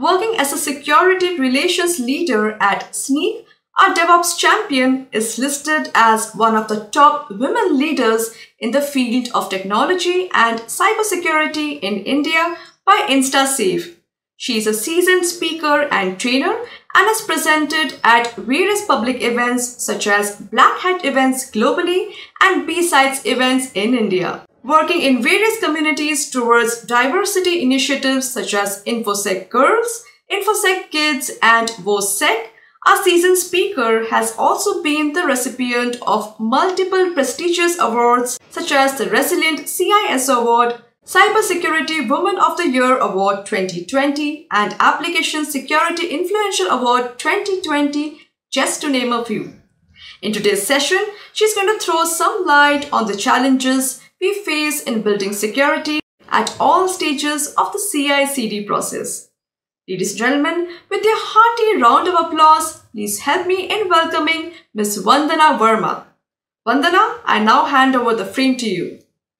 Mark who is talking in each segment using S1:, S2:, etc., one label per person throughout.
S1: Working as a security relations leader at Sneak, our DevOps champion is listed as one of the top women leaders in the field of technology and cybersecurity in India by InstaSafe. She is a seasoned speaker and trainer and has presented at various public events such as Black Hat events globally and B-Sides events in India. Working in various communities towards diversity initiatives such as InfoSec Girls, InfoSec Kids and WOSEC, our seasoned speaker has also been the recipient of multiple prestigious awards such as the Resilient CISO Award, Cybersecurity Woman of the Year Award 2020 and Application Security Influential Award 2020, just to name a few. In today's session, she's going to throw some light on the challenges we face in building security at all stages of the CI/CD process. Ladies and gentlemen, with a hearty round of applause, please help me in welcoming Ms. Vandana Verma. Vandana, I now hand over the frame to you.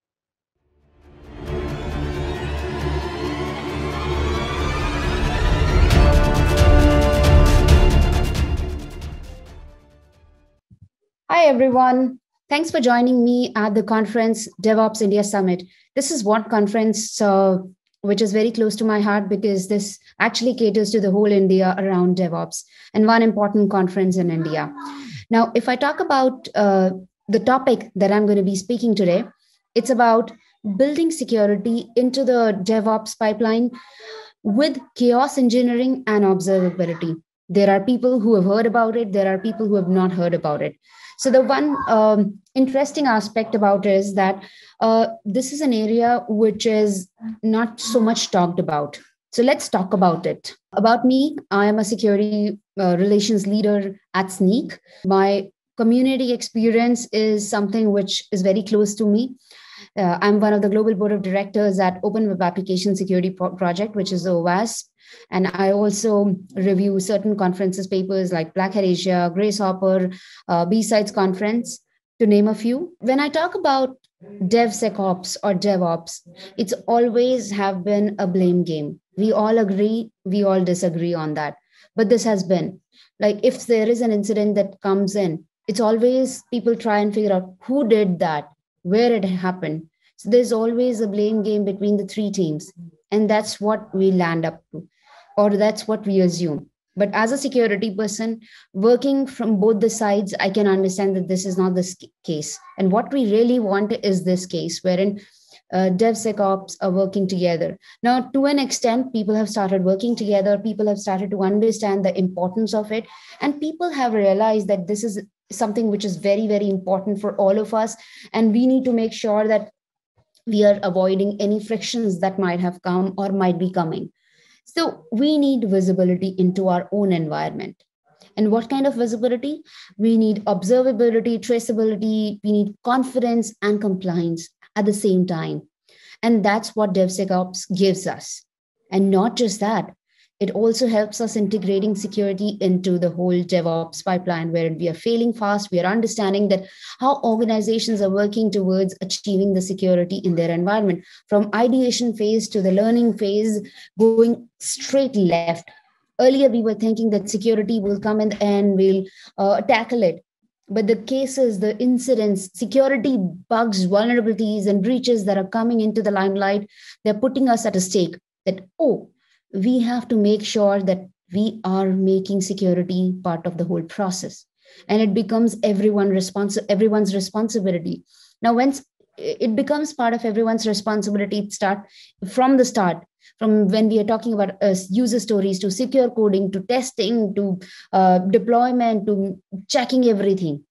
S2: Hi, everyone. Thanks for joining me at the conference DevOps India Summit. This is one conference which is very close to my heart because this actually caters to the whole India around DevOps and one important conference in India. Now, if I talk about the topic that I'm going to be speaking today, it's about building security into the DevOps pipeline with chaos engineering and observability. There are people who have heard about it. There are people who have not heard about it. So the one interesting aspect about it is that this is an area which is not so much talked about. So let's talk about it. About me, I am a security relations leader at Sneak. My community experience is something which is very close to me. I'm one of the global board of directors at Open Web Application Security Project, which is OWASP. And I also review certain conferences papers like Black Hat Asia, Grace Hopper, B-Sides Conference, to name a few. When I talk about DevSecOps or DevOps, it's always have been a blame game. We all agree, we all disagree on that. But this has been, like, if there is an incident that comes in, it's always people try and figure out who did that, where it happened. So there's always a blame game between the three teams. And that's what we land up to, or that's what we assume. But as a security person working from both the sides, I can understand that this is not the case. And what we really want is this case wherein DevSecOps are working together. Now, to an extent, people have started working together. People have started to understand the importance of it. And people have realized that this is something which is very, very important for all of us. And we need to make sure that we are avoiding any frictions that might have come or might be coming. So we need visibility into our own environment. And what kind of visibility? We need observability, traceability, we need confidence and compliance at the same time. And that's what DevSecOps gives us. And not just that, it also helps us integrating security into the whole DevOps pipeline, where we are failing fast. We are understanding that how organizations are working towards achieving the security in their environment, from ideation phase to the learning phase, going straight left. Earlier, we were thinking that security will come in and we'll tackle it. But the cases, the incidents, security bugs, vulnerabilities, and breaches that are coming into the limelight, they're putting us at a stake that, we have to make sure that we are making security part of the whole process. And it becomes everyone's responsibility. Now, once it becomes part of everyone's responsibility, from the start, from when we are talking about user stories to secure coding, to testing, to deployment, to checking everything.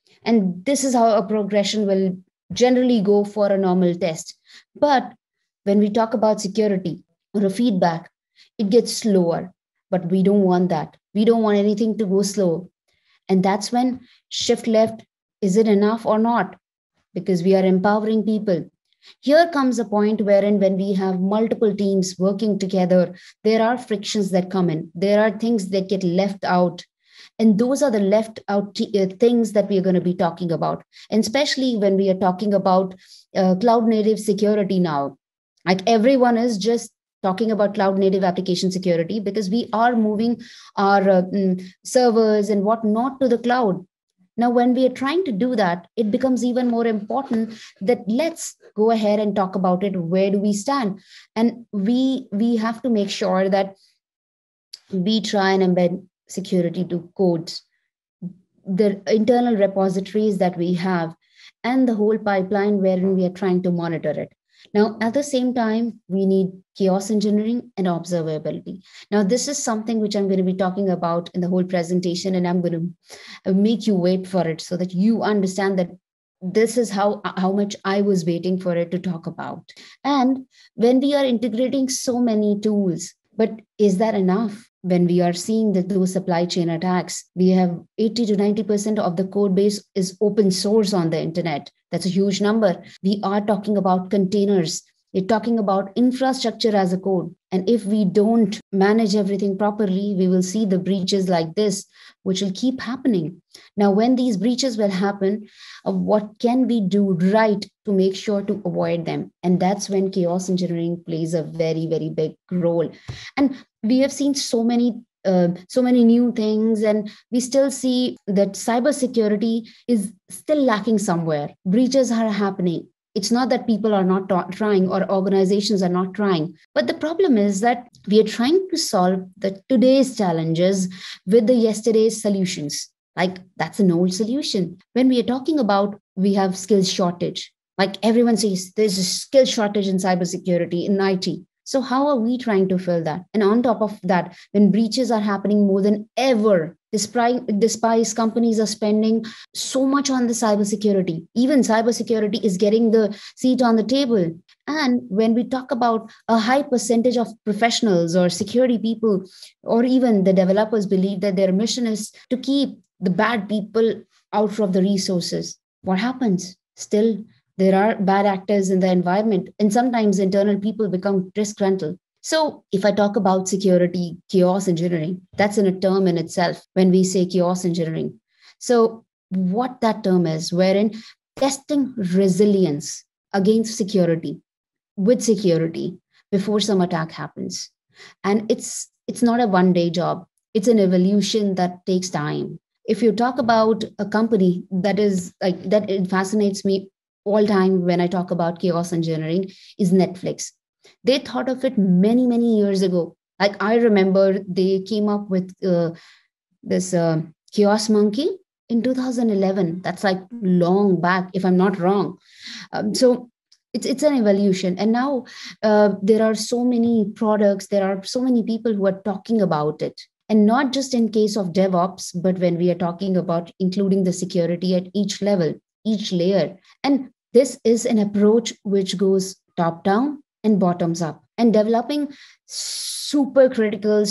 S2: And this is how a progression will generally go for a normal test. But when we talk about security or a feedback, it gets slower, but we don't want that. We don't want anything to go slow. And that's when shift left, is it enough or not? Because we are empowering people. Here comes a point wherein when we have multiple teams working together, there are frictions that come in. There are things that get left out. And those are the left out things that we are going to be talking about. And especially when we are talking about cloud native security now. Like everyone is just talking about cloud native application security, because we are moving our servers and whatnot to the cloud. Now, when we are trying to do that, it becomes even more important that let's go ahead and talk about it. Where do we stand? And we have to make sure that we try and embed security to codes, the internal repositories that we have, and the whole pipeline wherein we are trying to monitor it. Now, at the same time, we need chaos engineering and observability. Now, this is something which I'm going to be talking about in the whole presentation, and I'm going to make you wait for it so that you understand that this is how much I was waiting for it to talk about. And when we are integrating so many tools, but is that enough? When we are seeing that those supply chain attacks, we have 80 to 90% of the code base is open source on the internet. That's a huge number. We are talking about containers. We're talking about infrastructure as a code. And if we don't manage everything properly, we will see the breaches like this, which will keep happening. Now, when these breaches will happen, what can we do right to make sure to avoid them? And that's when chaos engineering plays a very, very big role. And we have seen so many new things, and we still see that cybersecurity is still lacking somewhere. Breaches are happening. It's not that people are not trying or organizations are not trying, but the problem is that we are trying to solve the today's challenges with the yesterday's solutions. Like, that's an old solution. When we are talking about we have skills shortage, like everyone says there's a skill shortage in cybersecurity, in IT. So how are we trying to fill that? And on top of that, when breaches are happening more than ever, despite companies are spending so much on the cybersecurity, even cybersecurity is getting the seat on the table. And when we talk about a high percentage of professionals or security people, or even the developers believe that their mission is to keep the bad people out of the resources, what happens? Still, there are bad actors in the environment, and sometimes internal people become disgruntled. So, if I talk about security, chaos engineering, that's in a term in itself when we say chaos engineering. So, what that term is, wherein testing resilience against security with security before some attack happens. And it's not a one-day job. It's an evolution that takes time. If you talk about a company that is like that, it fascinates me all time when I talk about chaos engineering is Netflix. They thought of it many, many years ago. Like, I remember they came up with this Chaos Monkey in 2011. That's like long back, if I'm not wrong. So it's an evolution. And now there are so many products, there are so many people who are talking about it. And not just in case of DevOps, but when we are talking about including the security at each level, each layer. And this is an approach which goes top down and bottoms up, and developing super critical,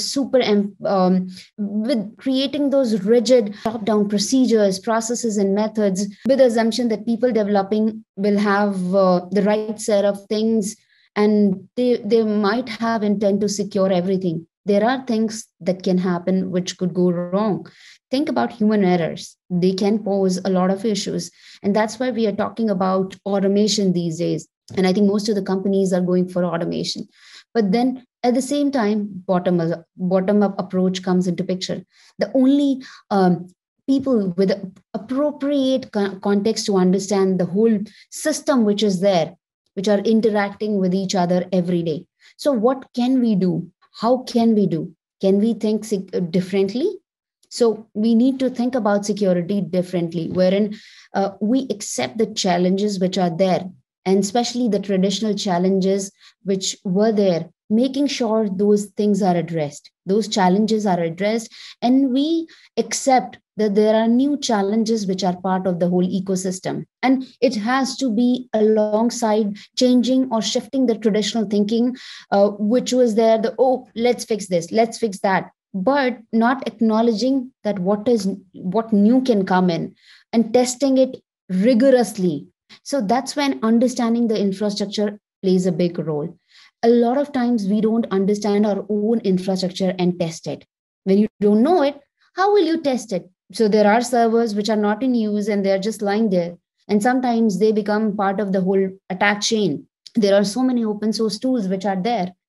S2: with creating those rigid top down procedures, processes, and methods, with the assumption that people developing will have the right set of things, and they might have intent to secure everything. There are things that can happen which could go wrong. Think about human errors. They can pose a lot of issues. And that's why we are talking about automation these days. And I think most of the companies are going for automation. But then at the same time, bottom up approach comes into picture. The only people with appropriate context to understand the whole system which is there, which are interacting with each other every day. So what can we do? How can we do? Can we think differently? So we need to think about security differently, wherein we accept the challenges which are there, and especially the traditional challenges which were there, making sure those things are addressed. Those challenges are addressed, and we accept that there are new challenges which are part of the whole ecosystem. And it has to be alongside changing or shifting the traditional thinking, which was there, let's fix this, let's fix that, but not acknowledging that what new can come in, and testing it rigorously. So that's when understanding the infrastructure plays a big role. A lot of times we don't understand our own infrastructure and test it. When you don't know it, how will you test it? So there are servers which are not in use and they're just lying there. And sometimes they become part of the whole attack chain. There are so many open source tools which are there.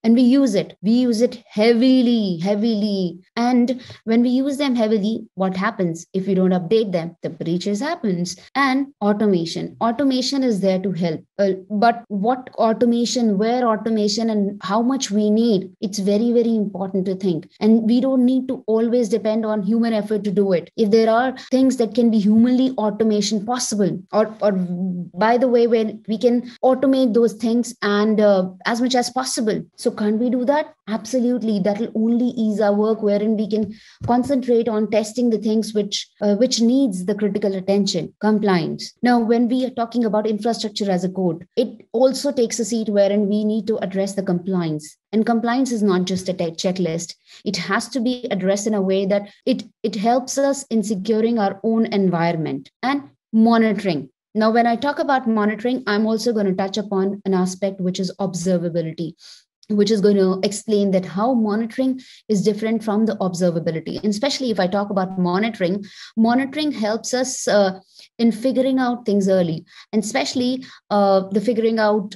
S2: and we use it heavily. And when we use them heavily, what happens if we don't update them? The breaches happens. And automation is there to help, but what automation, where automation, and how much we need, it's very important to think. And we don't need to always depend on human effort to do it. If there are things that can be humanly automation possible, or by the way, when we can automate those things, and as much as possible, so can't we do that? Absolutely. That will only ease our work, wherein we can concentrate on testing the things which needs the critical attention. Compliance. Now, when we are talking about infrastructure as a code, it also takes a seat wherein we need to address the compliance. And compliance is not just a checklist. It has to be addressed in a way that it helps us in securing our own environment. And monitoring. Now, when I talk about monitoring, I'm also going to touch upon an aspect which is observability, which is going to explain that how monitoring is different from the observability. And especially if I talk about monitoring helps us in figuring out things early, and especially the figuring out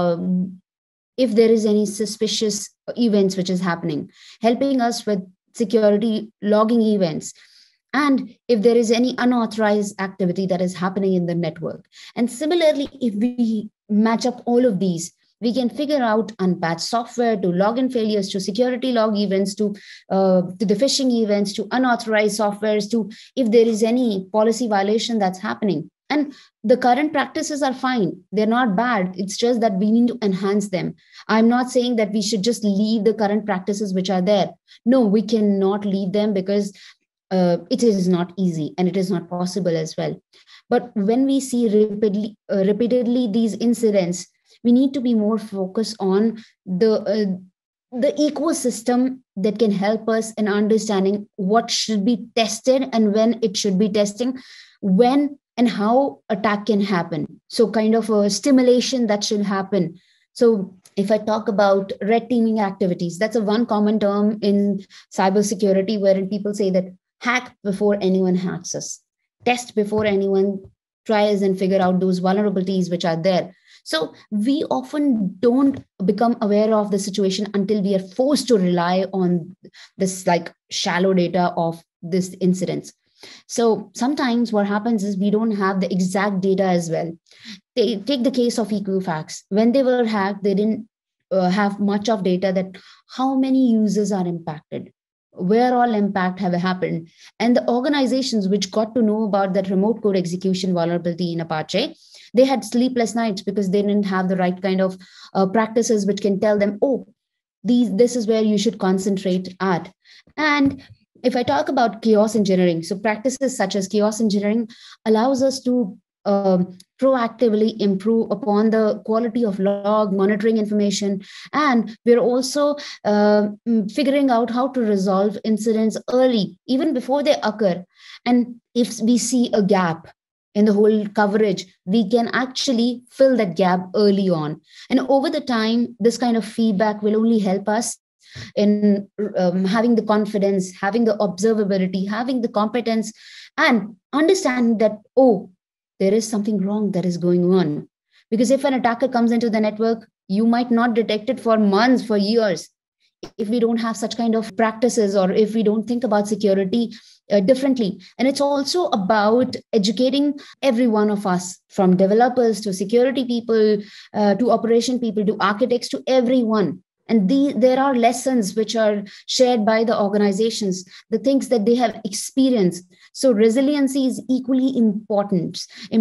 S2: if there is any suspicious events which is happening, helping us with security logging events, and if there is any unauthorized activity that is happening in the network. And similarly, if we match up all of these, we can figure out unpatched software, to login failures, to security log events, to the phishing events, to unauthorized softwares, to if there is any policy violation that's happening. And the current practices are fine. They're not bad. It's just that we need to enhance them. I'm not saying that we should just leave the current practices which are there. No, we cannot leave them, because it is not easy and it is not possible as well. But when we see repeatedly these incidents, we need to be more focused on the ecosystem that can help us in understanding what should be tested and when it should be testing, when and how attack can happen. So kind of a stimulation that should happen. So if I talk about red teaming activities, that's a one common term in cybersecurity, wherein people say that hack before anyone hacks us, test before anyone tries and figure out those vulnerabilities which are there. So we often don't become aware of the situation until we are forced to rely on this like shallow data of this incidents. So sometimes what happens is we don't have the exact data as well. Take the case of Equifax. When they were hacked, they didn't have much of data that how many users are impacted, where all impact have happened. And the organizations which got to know about that remote code execution vulnerability in Apache, they had sleepless nights because they didn't have the right kind of practices which can tell them, oh, this is where you should concentrate at. And if I talk about chaos engineering, so practices such as chaos engineering allows us to proactively improve upon the quality of log monitoring information. And we're also figuring out how to resolve incidents early, even before they occur. And if we see a gap in the whole coverage, we can actually fill that gap early on. And over the time, this kind of feedback will only help us in having the confidence, having the observability, having the competence, and understanding that, oh, there is something wrong that is going on. Because if an attacker comes into the network, you might not detect it for months, for years. If we don't have such kind of practices, or if we don't think about security differently. And it's also about educating every one of us, from developers to security people, to operation people, to architects, to everyone. And there are lessons which are shared by the organizations, the things that they have experienced. So resiliency is equally important.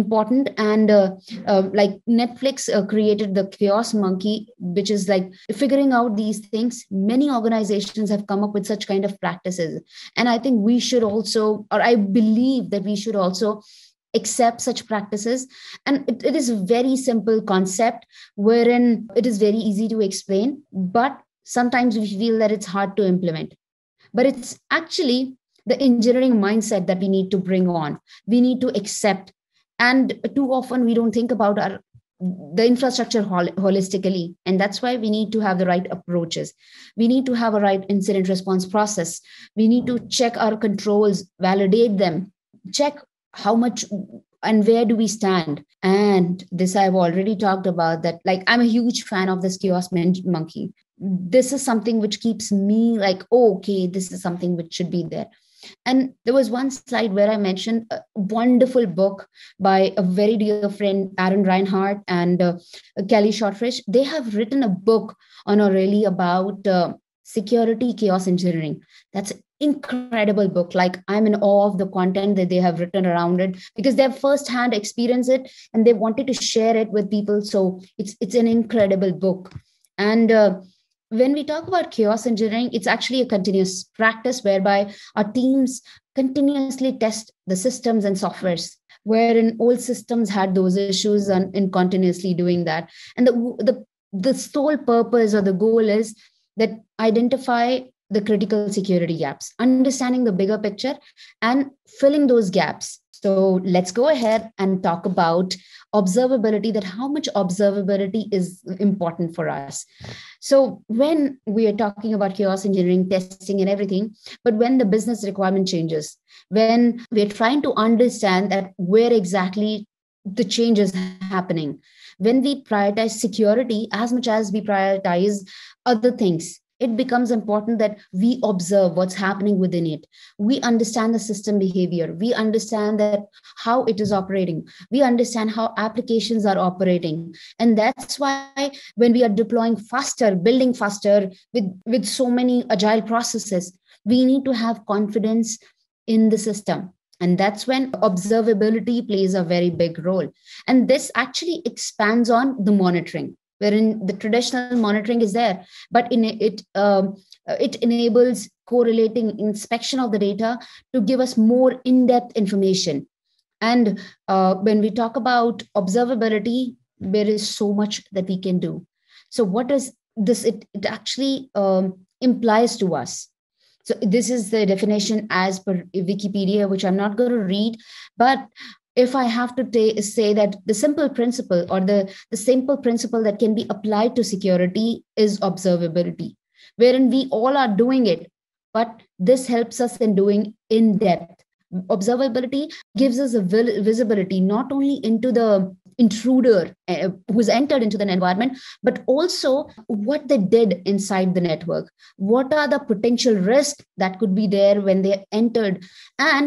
S2: And like Netflix created the Chaos Monkey, which is like figuring out these things. Many organizations have come up with such kind of practices. And I think we should also, or I believe that we should also accept such practices. And it is a very simple concept wherein it is very easy to explain, but sometimes we feel that it's hard to implement. But it's actually the engineering mindset that we need to bring on. We need to accept. And too often we don't think about the infrastructure holistically. And that's why we need to have the right approaches. We need to have a right incident response process. We need to check our controls, validate them, check how much and where do we stand. And this I've already talked about, that like I'm a huge fan of this Chaos Monkey. this is something which keeps me like, oh, okay, this is something which should be there. And there was one slide where I mentioned a wonderful book by a very dear friend, Aaron Reinhardt and Kelly Shortridge. They have written a book on O'Reilly about security chaos engineering. That's an incredible book. Like, I'm in awe of the content that they have written around it, because they've firsthand experienced it and they wanted to share it with people. So it's an incredible book. And when we talk about chaos engineering, it's actually a continuous practice whereby our teams continuously test the systems and softwares, wherein old systems had those issues and in continuously doing that. And the sole purpose or the goal is that identify the critical security gaps, understanding the bigger picture and filling those gaps. So let's go ahead and talk about observability, that how much observability is important for us. So when we are talking about chaos engineering, testing and everything, but when the business requirement changes, when we're trying to understand that where exactly the change is happening, when we prioritize security as much as we prioritize other things, it becomes important that we observe what's happening within it. We understand the system behavior. We understand that how it is operating. We understand how applications are operating. And that's why when we are deploying faster, building faster with so many agile processes, we need to have confidence in the system. And that's when observability plays a very big role. And this actually expands on the monitoring, wherein the traditional monitoring is there, but it enables correlating inspection of the data to give us more in-depth information. And when we talk about observability, there is so much that we can do. So what does this, it actually implies to us? So this is the definition as per Wikipedia, which I'm not going to read, but if I have to say that the simple principle or the simple principle that can be applied to security is observability, wherein we all are doing it, but this helps us in doing in depth. Observability gives us a visibility not only into the intruder who's entered into the environment, but also what they did inside the network. What are the potential risks that could be there when they entered, and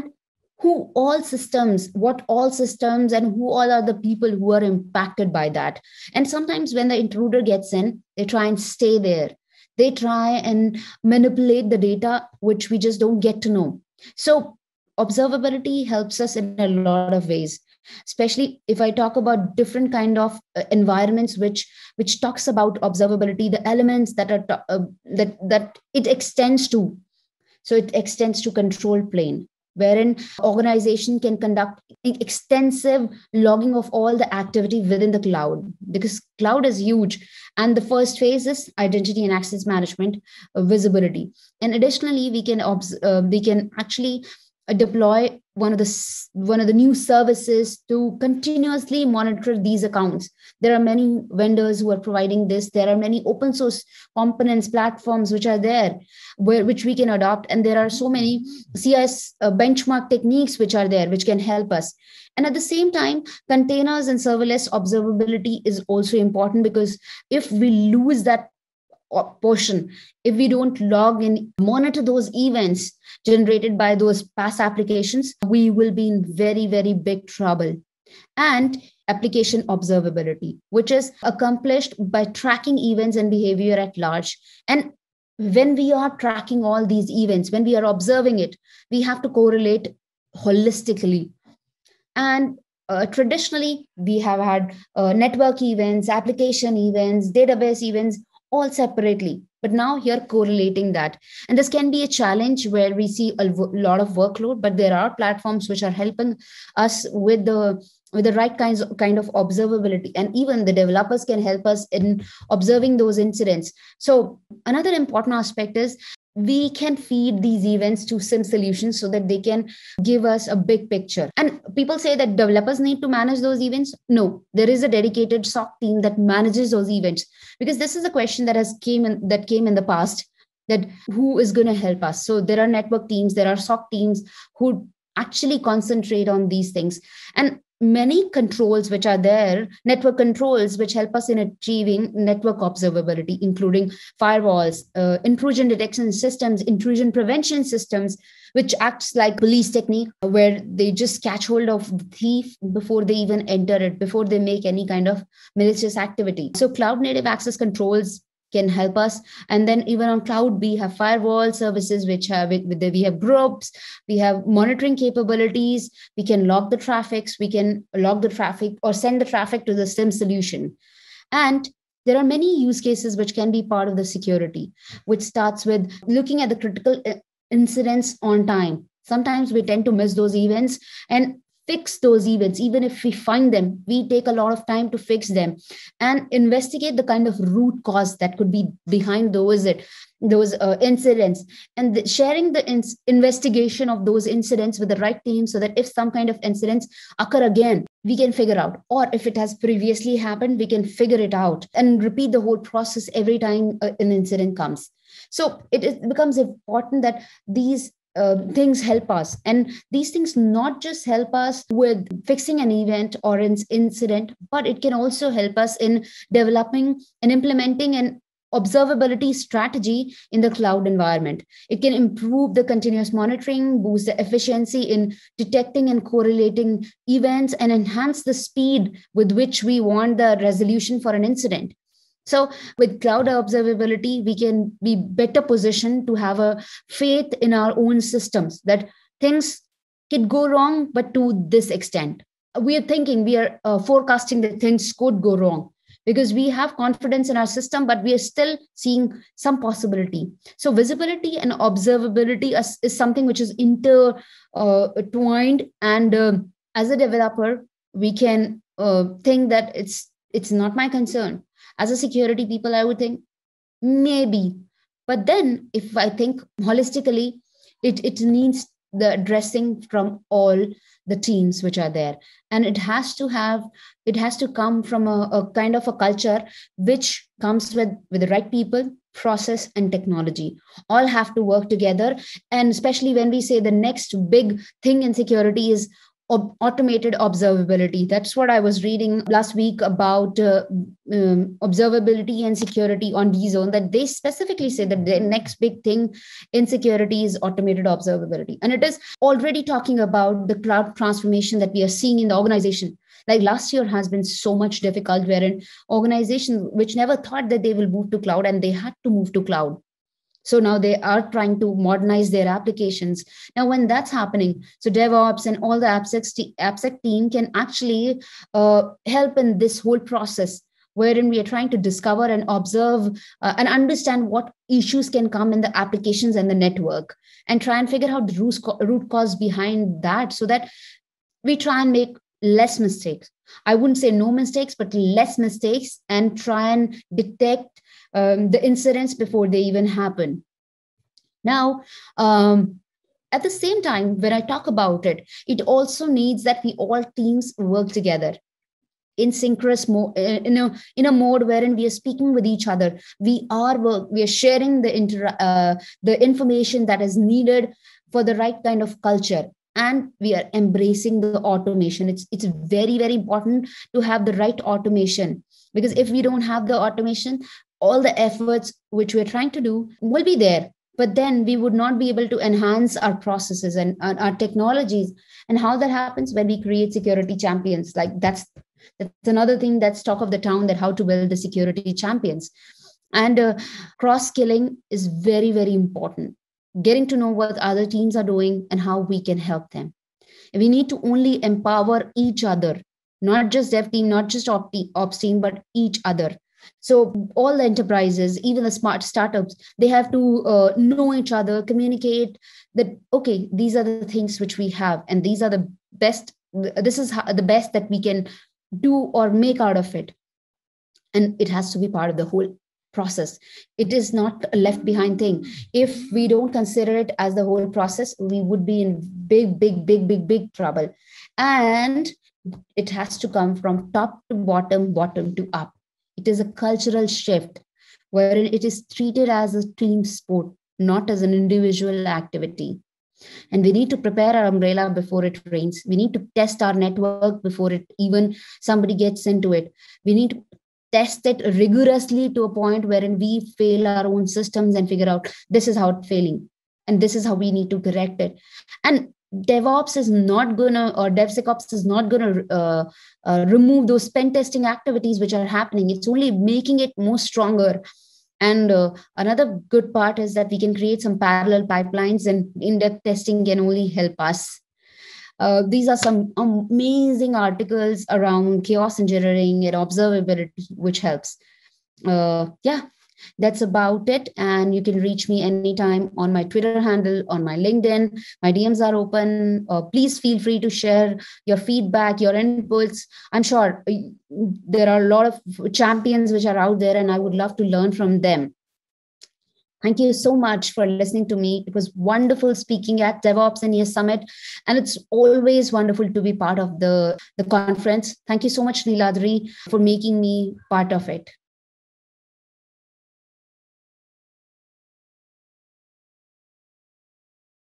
S2: what all systems, and who all are the people who are impacted by that. And sometimes when the intruder gets in, they try and stay there. They try and manipulate the data, which we just don't get to know. So observability helps us in a lot of ways, especially if I talk about different kind of environments which talks about observability, the elements that are that it extends to. So it extends to control plane, wherein organization can conduct extensive logging of all the activity within the cloud, because cloud is huge. And the first phase is identity and access management, visibility. And additionally, we can actually deploy one of the new services to continuously monitor these accounts. There are many vendors who are providing this. There are many open source components, platforms which are there, which we can adopt. And there are so many CIS benchmark techniques which are there, which can help us. And at the same time, containers and serverless observability is also important, because if we lose that portion, if we don't log and monitor those events generated by those past applications, we will be in very, very big trouble. And application observability, which is accomplished by tracking events and behavior at large. And when we are tracking all these events, when we are observing it, we have to correlate holistically. And traditionally, we have had network events, application events, database events, all separately. But now here correlating that. And this can be a challenge where we see a lot of workload, but there are platforms which are helping us with the right kind of observability. And even the developers can help us in observing those incidents. So another important aspect is we can feed these events to SIM solutions so that they can give us a big picture. And people say that developers need to manage those events. No, there is a dedicated SOC team that manages those events, because this is a question that came in the past, that who is going to help us. So there are network teams, there are SOC teams who actually concentrate on these things. And many controls which are there, network controls, which help us in achieving network observability, including firewalls, intrusion detection systems, intrusion prevention systems, which acts like police technique, where they just catch hold of the thief before they even enter it, before they make any kind of malicious activity. So cloud native access controls can help us. And then even on cloud, we have firewall services, which have we have groups, we have monitoring capabilities, we can log the traffics, we can log the traffic or send the traffic to the SIM solution. And there are many use cases which can be part of the security, which starts with looking at the critical incidents on time. Sometimes we tend to miss those events, and fix those events. Even if we find them, we take a lot of time to fix them and investigate the kind of root cause that could be behind those incidents, and sharing the investigation of those incidents with the right team, so that if some kind of incidents occur again, we can figure out, or if it has previously happened, we can figure it out and repeat the whole process every time an incident comes. So it becomes important that these things help us. And these things not just help us with fixing an event or an incident, but it can also help us in developing and implementing an observability strategy in the cloud environment. It can improve the continuous monitoring, boost the efficiency in detecting and correlating events, and enhance the speed with which we want the resolution for an incident. So with cloud observability, we can be better positioned to have a faith in our own systems that things can go wrong, but to this extent. We are thinking, we are forecasting that things could go wrong because we have confidence in our system, but we are still seeing some possibility. So visibility and observability is something which is intertwined. And as a developer, we can think that it's not my concern. As a security people, I would think maybe. But then if I think holistically, it needs the addressing from all the teams which are there. And it has to come from a kind of a culture which comes with the right people, process, and technology. All have to work together. And especially when we say the next big thing in security is automated observability. That's what I was reading last week about observability and security on DZone, that they specifically say that the next big thing in security is automated observability. And it is already talking about the cloud transformation that we are seeing in the organization. Like last year has been so much difficult, wherein organizations which never thought that they will move to cloud, and they had to move to cloud. So now they are trying to modernize their applications. Now, when that's happening, so DevOps and all the AppSec team can actually help in this whole process, wherein we are trying to discover and observe and understand what issues can come in the applications and the network, and try and figure out the root cause behind that, so that we try and make less mistakes. I wouldn't say no mistakes, but less mistakes, and try and detect the incidents before they even happen. Now, at the same time, when I talk about it, it also needs that we all teams work together in synchronous mode, in a mode wherein we are speaking with each other. We are sharing the information that is needed for the right kind of culture, and we are embracing the automation. It's very, very important to have the right automation, because if we don't have the automation, all the efforts which we're trying to do will be there, but then we would not be able to enhance our processes and our technologies. And how that happens? When we create security champions. Like that's another thing that's talk of the town, that how to build the security champions. And cross skilling is very, very important. Getting to know what other teams are doing and how we can help them. And we need to only empower each other, not just dev team, not just ops team, but each other. So all the enterprises, even the smart startups, they have to know each other, communicate that, okay, these are the things which we have, and these are the best, this is the best that we can do or make out of it. And it has to be part of the whole process. It is not a left behind thing. If we don't consider it as the whole process, we would be in big trouble. And it has to come from top to bottom, bottom to up. It is a cultural shift wherein it is treated as a team sport, not as an individual activity. And we need to prepare our umbrella before it rains. We need to test our network before it even somebody gets into it. We need to test it rigorously to a point wherein we fail our own systems and figure out this is how it's failing and this is how we need to correct it. And DevOps is not gonna, or DevSecOps is not gonna remove those pen testing activities which are happening. It's only making it more stronger. And another good part is that we can create some parallel pipelines, and in-depth testing can only help us. These are some amazing articles around chaos engineering and observability, which helps. Yeah, that's about it. And you can reach me anytime on my Twitter handle, on my LinkedIn. My DMs are open. Please feel free to share your feedback, your inputs. I'm sure there are a lot of champions which are out there, and I would love to learn from them. Thank you so much for listening to me. It was wonderful speaking at DevOps India Summit, and it's always wonderful to be part of the conference. Thank you so much, Neeladri, for making me part of it.